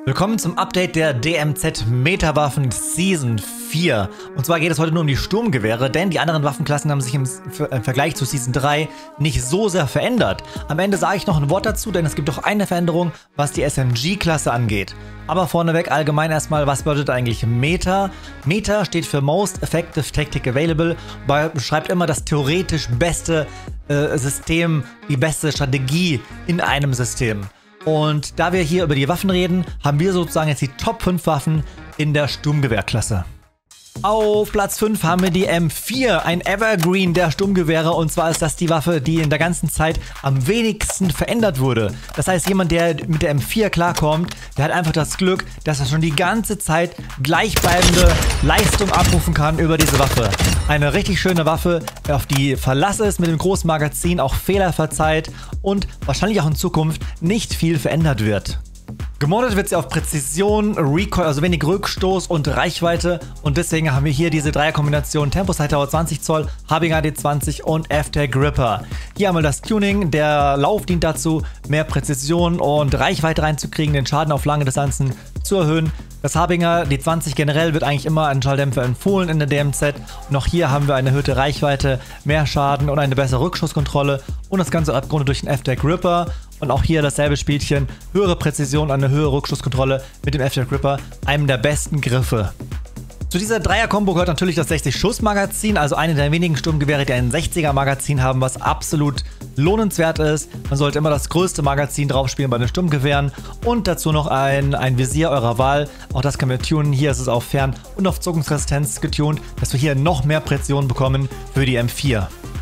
Willkommen zum Update der DMZ Meta-Waffen Season 4. Und zwar geht es heute nur um die Sturmgewehre, denn die anderen Waffenklassen haben sich im Vergleich zu Season 3 nicht so sehr verändert. Am Ende sage ich noch ein Wort dazu, denn es gibt auch eine Veränderung, was die SMG-Klasse angeht. Aber vorneweg allgemein erstmal, was bedeutet eigentlich Meta? Meta steht für Most Effective Tactic Available, beschreibt immer das theoretisch beste System, die beste Strategie in einem System. Und da wir hier über die Waffen reden, haben wir sozusagen jetzt die Top 5 Waffen in der Sturmgewehrklasse. Auf Platz 5 haben wir die M4, ein Evergreen der Sturmgewehre, und zwar ist das die Waffe, die in der ganzen Zeit am wenigsten verändert wurde. Das heißt, jemand, der mit der M4 klarkommt, der hat einfach das Glück, dass er schon die ganze Zeit gleichbleibende Leistung abrufen kann über diese Waffe. Eine richtig schöne Waffe, auf die Verlass ist, mit dem großen Magazin auch Fehler verzeiht und wahrscheinlich auch in Zukunft nicht viel verändert wird. Gemoddet wird sie auf Präzision, Recoil, also wenig Rückstoß und Reichweite, und deswegen haben wir hier diese Dreierkombination Tempo Sight Tower 20 Zoll, Habinger D20 und F-Tag Gripper. Hier haben wir das Tuning, der Lauf dient dazu, mehr Präzision und Reichweite reinzukriegen, den Schaden auf lange Distanzen zu erhöhen. Das Habinger D20 generell wird eigentlich immer ein Schalldämpfer empfohlen in der DMZ. Und auch hier haben wir eine erhöhte Reichweite, mehr Schaden und eine bessere Rückschusskontrolle. Und das Ganze abgerundet durch den F-Tag Gripper. Und auch hier dasselbe Spielchen, höhere Präzision, eine höhere Rückschusskontrolle mit dem F-Tag Gripper, einem der besten Griffe. Zu dieser Dreier-Kombo gehört natürlich das 60-Schuss-Magazin, also eine der wenigen Sturmgewehre, die ein 60er-Magazin haben, was absolut lohnenswert ist. Man sollte immer das größte Magazin drauf spielen bei den Sturmgewehren, und dazu noch ein Visier eurer Wahl. Auch das können wir tunen. Hier ist es auf Fern- und auf Zuckungsresistenz getunt, dass wir hier noch mehr Präzision bekommen für die M4.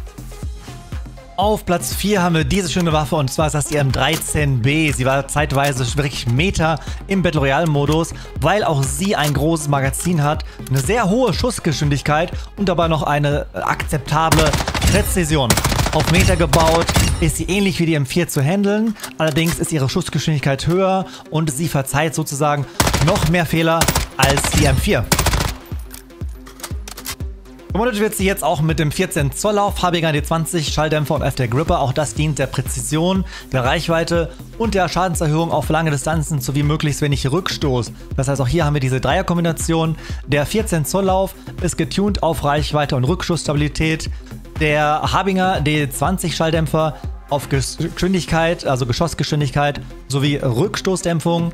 Auf Platz 4 haben wir diese schöne Waffe, und zwar ist das die M13B. Sie war zeitweise wirklich Meta im Battle Royale Modus, weil auch sie ein großes Magazin hat, eine sehr hohe Schussgeschwindigkeit und dabei noch eine akzeptable Präzision. Auf Meta gebaut ist sie ähnlich wie die M4 zu handeln, allerdings ist ihre Schussgeschwindigkeit höher und sie verzeiht sozusagen noch mehr Fehler als die M4. Gemoddet wird sie jetzt auch mit dem 14 Zoll Lauf, Habinger D20, Schalldämpfer und F-Tag Gripper. Auch das dient der Präzision, der Reichweite und der Schadenserhöhung auf lange Distanzen sowie möglichst wenig Rückstoß. Das heißt, auch hier haben wir diese Dreierkombination. Der 14 Zoll Lauf ist getuned auf Reichweite und Rückschussstabilität. Der Habinger D20 Schalldämpfer auf Geschwindigkeit, also Geschossgeschwindigkeit sowie Rückstoßdämpfung.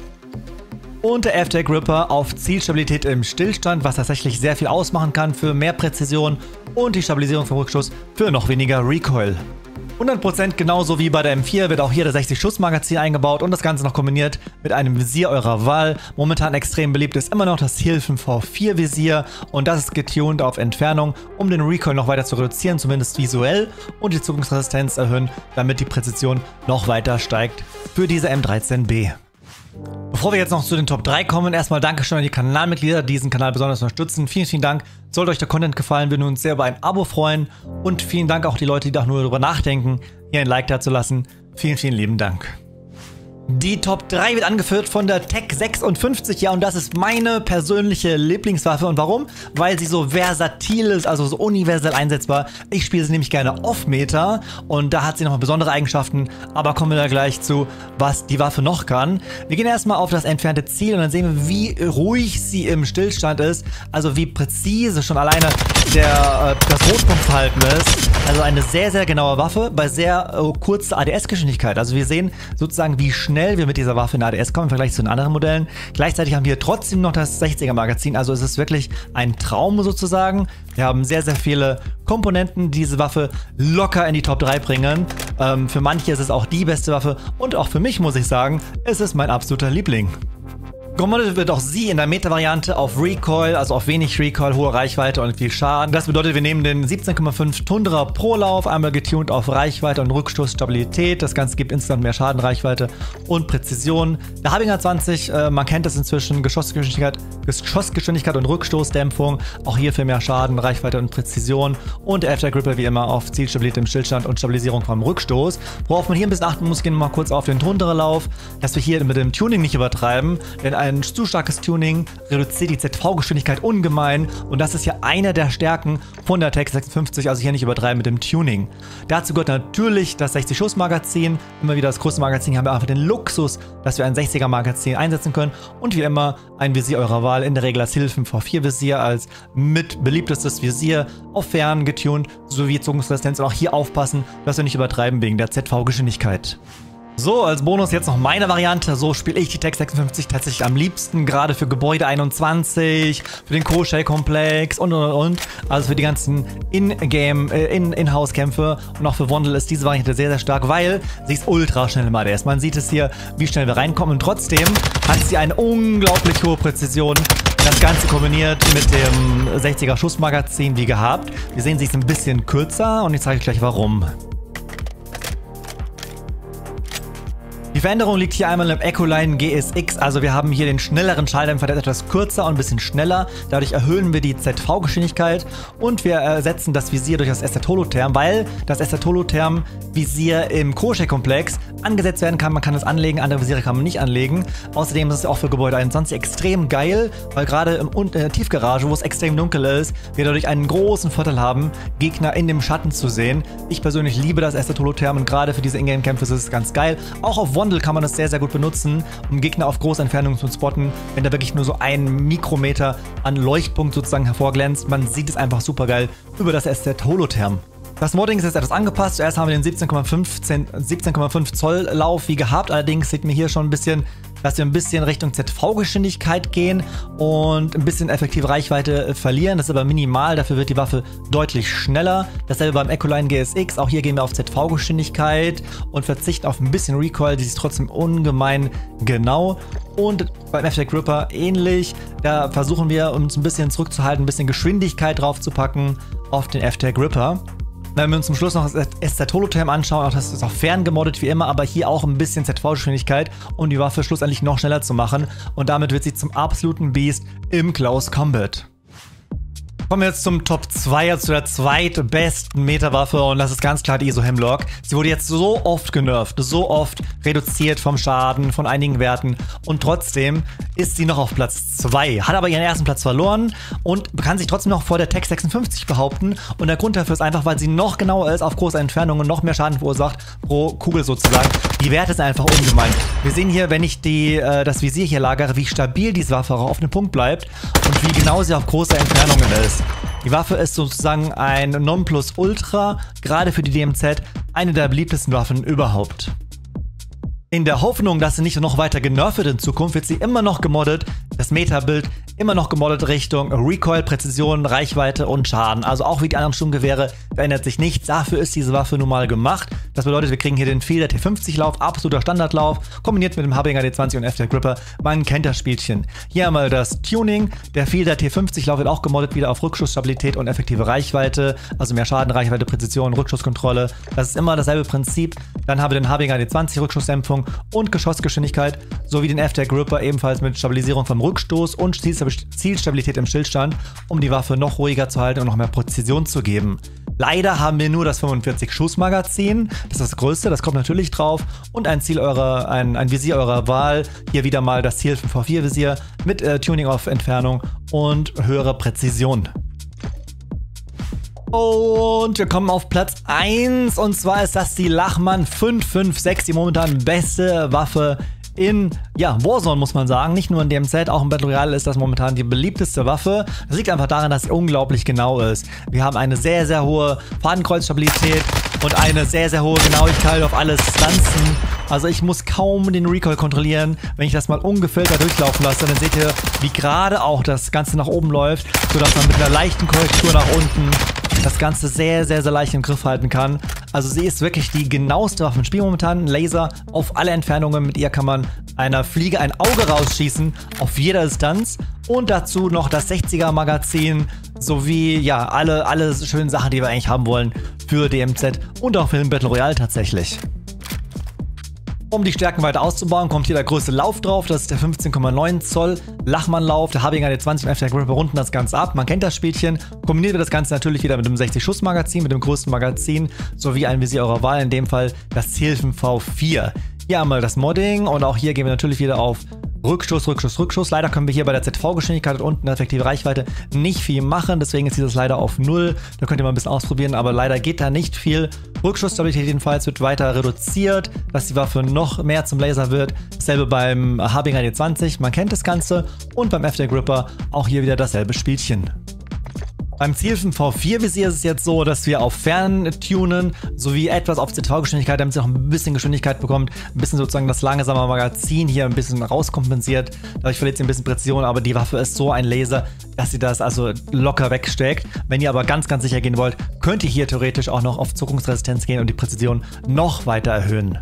Und der F-Tag Gripper auf Zielstabilität im Stillstand, was tatsächlich sehr viel ausmachen kann für mehr Präzision und die Stabilisierung vom Rückschuss für noch weniger Recoil. 100% genauso wie bei der M4 wird auch hier der 60-Schuss-Magazin eingebaut und das Ganze noch kombiniert mit einem Visier eurer Wahl. Momentan extrem beliebt ist immer noch das Hilfen V4 Visier, und das ist getuned auf Entfernung, um den Recoil noch weiter zu reduzieren, zumindest visuell, und die Zuckungsresistenz erhöhen, damit die Präzision noch weiter steigt für diese M13B. Bevor wir jetzt noch zu den Top 3 kommen, erstmal Dankeschön an die Kanalmitglieder, die diesen Kanal besonders unterstützen. Vielen, vielen Dank. Sollte euch der Content gefallen, würden wir uns sehr über ein Abo freuen. Und vielen Dank auch die Leute, die auch nur darüber nachdenken, hier ein Like dazulassen. Vielen, vielen lieben Dank. Die Top 3 wird angeführt von der Tech 56, ja, und das ist meine persönliche Lieblingswaffe. Und warum? Weil sie so versatil ist, also so universell einsetzbar. Ich spiele sie nämlich gerne Off-Meta und da hat sie nochmal besondere Eigenschaften, aber kommen wir da gleich zu, was die Waffe noch kann. Wir gehen erstmal auf das entfernte Ziel und dann sehen wir, wie ruhig sie im Stillstand ist, also wie präzise schon alleine das Rotpunktverhalten ist. Also eine sehr, sehr genaue Waffe bei sehr kurzer ADS-Geschwindigkeit. Also wir sehen sozusagen, wie schnell wir mit dieser Waffe in ADS kommen im Vergleich zu den anderen Modellen. Gleichzeitig haben wir trotzdem noch das 60er Magazin, also es ist wirklich ein Traum sozusagen. Wir haben sehr, sehr viele Komponenten, die diese Waffe locker in die Top 3 bringen. Für manche ist es auch die beste Waffe, und auch für mich muss ich sagen, es ist mein absoluter Liebling. Gemoddet wird auch sie in der Meta-Variante auf Recoil, also auf wenig Recoil, hohe Reichweite und viel Schaden. Das bedeutet, wir nehmen den 17,5 Tundra pro Lauf, einmal getuned auf Reichweite und Rückstoßstabilität. Das Ganze gibt insgesamt mehr Schaden, Reichweite und Präzision. Der Habinger 20, man kennt es inzwischen, Geschossgeschwindigkeit und Rückstoßdämpfung. Auch hier für mehr Schaden, Reichweite und Präzision. Und der F-Tag Gripper wie immer auf Zielstabilität im Stillstand und Stabilisierung vom Rückstoß. Worauf man hier ein bisschen achten muss, gehen wir mal kurz auf den Tundra-Lauf, dass wir hier mit dem Tuning nicht übertreiben, denn ein zu starkes Tuning, reduziert die ZV-Geschwindigkeit ungemein und das ist ja eine der Stärken von der TX56, also hier nicht übertreiben mit dem Tuning. Dazu gehört natürlich das 60-Schuss-Magazin, immer wieder das große Magazin, hier haben wir einfach den Luxus, dass wir ein 60er-Magazin einsetzen können und wie immer ein Visier eurer Wahl, in der Regel das Hilfen V4 Visier als mit beliebtestes Visier, auf Fern getunt, sowie Zuckungsresistenz und auch hier aufpassen, dass wir nicht übertreiben wegen der ZV-Geschwindigkeit. So, als Bonus jetzt noch meine Variante. So spiele ich die TX56 tatsächlich am liebsten, gerade für Gebäude 21, für den Koschei-Komplex und. Also für die ganzen In-House-Kämpfe und auch für Wondel ist diese Variante sehr, sehr stark, weil sie ist ultra schnell im ADS. Man sieht es hier, wie schnell wir reinkommen und trotzdem hat sie eine unglaublich hohe Präzision. Das Ganze kombiniert mit dem 60er Schussmagazin wie gehabt. Wir sehen, sie ist ein bisschen kürzer und ich zeige euch gleich warum. Die Veränderung liegt hier einmal im Echoline GSX, also wir haben hier den schnelleren Schalldämpfer, der ist etwas kürzer und ein bisschen schneller. Dadurch erhöhen wir die ZV-Geschwindigkeit und wir ersetzen das Visier durch das Estetolotherm, weil das Estetolotherm-Visier im Koschei-Komplex angesetzt werden kann. Man kann es anlegen, andere Visiere kann man nicht anlegen. Außerdem ist es auch für Gebäude 21 extrem geil, weil gerade in der Tiefgarage, wo es extrem dunkel ist, wir dadurch einen großen Vorteil haben, Gegner in dem Schatten zu sehen. Ich persönlich liebe das Estetolotherm und gerade für diese Ingame-Kämpfe ist es ganz geil. Auch auf Wondel kann man das sehr, sehr gut benutzen, um Gegner auf große Entfernungen zu spotten, wenn da wirklich nur so ein Mikrometer an Leuchtpunkt sozusagen hervorglänzt. Man sieht es einfach super geil über das Estetolotherm. Das Modding ist jetzt etwas angepasst. Zuerst haben wir den 17,5 Zoll Lauf wie gehabt. Allerdings sieht man hier schon ein bisschen, dass wir ein bisschen Richtung ZV-Geschwindigkeit gehen und ein bisschen effektive Reichweite verlieren. Das ist aber minimal, dafür wird die Waffe deutlich schneller. Dasselbe beim Echoline GSX. Auch hier gehen wir auf ZV-Geschwindigkeit und verzichten auf ein bisschen Recoil. Die ist trotzdem ungemein genau. Und beim FTech Gripper ähnlich. Da versuchen wir uns ein bisschen zurückzuhalten, ein bisschen Geschwindigkeit drauf zu packen auf den FTech Gripper. Wenn wir uns zum Schluss noch das Estetolotherm anschauen, auch das ist auch fern gemoddet wie immer, aber hier auch ein bisschen ZV-Geschwindigkeit, um die Waffe schlussendlich noch schneller zu machen. Und damit wird sie zum absoluten Beast im Close Combat. Kommen wir jetzt zum Top 2, also zu der zweitbesten Meta-Waffe und das ist ganz klar die ISO Hemlock. Sie wurde jetzt so oft genervt, so oft reduziert vom Schaden, von einigen Werten und trotzdem ist sie noch auf Platz 2, hat aber ihren ersten Platz verloren und kann sich trotzdem noch vor der TX56 behaupten und der Grund dafür ist einfach, weil sie noch genauer ist, auf große Entfernungen noch mehr Schaden verursacht, pro Kugel sozusagen. Die Werte sind einfach ungemein. Wir sehen hier, wenn ich das Visier hier lagere, wie stabil diese Waffe auch auf dem Punkt bleibt und wie genau sie auf große Entfernungen ist. Die Waffe ist sozusagen ein Nonplusultra, gerade für die DMZ, eine der beliebtesten Waffen überhaupt. In der Hoffnung, dass sie nicht noch weiter genervt wird in Zukunft, wird sie immer noch gemoddet, das Meta-Bild immer noch gemoddet Richtung Recoil, Präzision, Reichweite und Schaden. Also auch wie die anderen Sturmgewehre verändert sich nichts. Dafür ist diese Waffe nun mal gemacht. Das bedeutet, wir kriegen hier den Fielder T50-Lauf, absoluter Standardlauf, kombiniert mit dem Habinger D20 und FTech Gripper. Man kennt das Spielchen. Hier einmal das Tuning. Der Fielder T50-Lauf wird auch gemoddet wieder auf Rückschussstabilität und effektive Reichweite. Also mehr Schaden, Reichweite, Präzision, Rückschusskontrolle. Das ist immer dasselbe Prinzip. Dann haben wir den Habinger D20 Rückschussdämpfung und Geschossgeschwindigkeit sowie den FTech Gripper ebenfalls mit Stabilisierung vom Rückstoß und Zielstabilität im Stillstand, um die Waffe noch ruhiger zu halten und noch mehr Präzision zu geben. Leider haben wir nur das 45-Schuss-Magazin, das ist das größte, das kommt natürlich drauf und ein Visier eurer Wahl, hier wieder mal das Ziel V4-Visier mit Tuning auf Entfernung und höhere Präzision. Und wir kommen auf Platz 1 und zwar ist das die Lachmann 556, die momentan beste Waffe in Warzone, muss man sagen. Nicht nur in DMZ, auch im Battle Royale ist das momentan die beliebteste Waffe. Das liegt einfach daran, dass sie unglaublich genau ist. Wir haben eine sehr, sehr hohe Fadenkreuzstabilität und eine sehr, sehr hohe Genauigkeit auf alle Stunzen. Also ich muss kaum den Recoil kontrollieren. Wenn ich das mal ungefiltert durchlaufen lasse, dann seht ihr, wie gerade auch das Ganze nach oben läuft, sodass man mit einer leichten Korrektur nach unten das Ganze sehr, sehr, sehr leicht im Griff halten kann. Also sie ist wirklich die genaueste Waffe im Spiel momentan. Ein Laser auf alle Entfernungen. Mit ihr kann man einer Fliege ein Auge rausschießen auf jeder Distanz. Und dazu noch das 60er Magazin sowie alle schönen Sachen, die wir eigentlich haben wollen für DMZ und auch für den Battle Royale tatsächlich. Um die Stärken weiter auszubauen, kommt hier der größte Lauf drauf. Das ist der 15,9 Zoll Lachmann-Lauf. Der Habinger D20 und FTech Gripper runden das Ganze ab. Man kennt das Spielchen. Kombiniert wird das Ganze natürlich wieder mit dem 60-Schuss-Magazin, mit dem größten Magazin, sowie ein Visier eurer Wahl, in dem Fall das Zielfen V4. Hier einmal das Modding und auch hier gehen wir natürlich wieder auf Rückstoß, Rückstoß, Rückstoß. Leider können wir hier bei der ZV-Geschwindigkeit und unten effektive Reichweite nicht viel machen. Deswegen ist dieses leider auf 0. Da könnt ihr mal ein bisschen ausprobieren, aber leider geht da nicht viel. Rückschussstabilität jedenfalls wird weiter reduziert, dass die Waffe noch mehr zum Laser wird. Dasselbe beim Harbinger D20, man kennt das Ganze. Und beim FD Gripper auch hier wieder dasselbe Spielchen. Beim Zielwaffen V4-Visier ist es jetzt so, dass wir auf Fern tunen, sowie etwas auf ZV-Geschwindigkeit, damit sie noch ein bisschen Geschwindigkeit bekommt, ein bisschen sozusagen das langsame Magazin hier ein bisschen rauskompensiert. Dadurch verliert sie ein bisschen Präzision, aber die Waffe ist so ein Laser, dass sie das also locker wegsteckt. Wenn ihr aber ganz, ganz sicher gehen wollt, könnt ihr hier theoretisch auch noch auf Zuckungsresistenz gehen und die Präzision noch weiter erhöhen.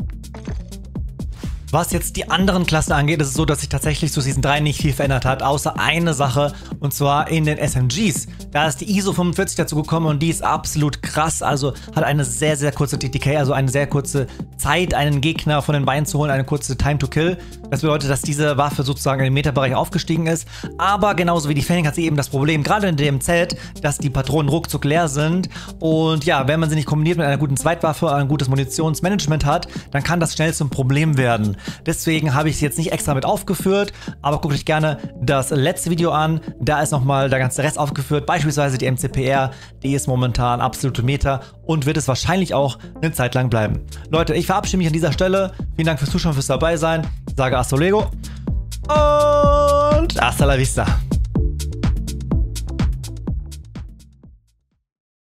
Was jetzt die anderen Klassen angeht, ist es so, dass sich tatsächlich zu Season 3 nicht viel verändert hat, außer eine Sache, und zwar in den SMGs. Da ist die ISO 45 dazu gekommen und die ist absolut krass, also hat eine sehr, sehr kurze TTK, also eine sehr kurze Zeit, einen Gegner von den Beinen zu holen, eine kurze Time to Kill. Das bedeutet, dass diese Waffe sozusagen in den Meta-Bereich aufgestiegen ist, aber genauso wie die Fanning hat sie eben das Problem, gerade in dem Set, dass die Patronen ruckzuck leer sind und ja, wenn man sie nicht kombiniert mit einer guten Zweitwaffe, ein gutes Munitionsmanagement hat, dann kann das schnell zum Problem werden. Deswegen habe ich sie jetzt nicht extra mit aufgeführt, aber guckt euch gerne das letzte Video an. Da ist nochmal der ganze Rest aufgeführt, beispielsweise die MCPR, die ist momentan absolute Meta und wird es wahrscheinlich auch eine Zeit lang bleiben. Leute, ich verabschiede mich an dieser Stelle. Vielen Dank fürs Zuschauen, fürs Dabeisein. Sage hasta luego und hasta la vista.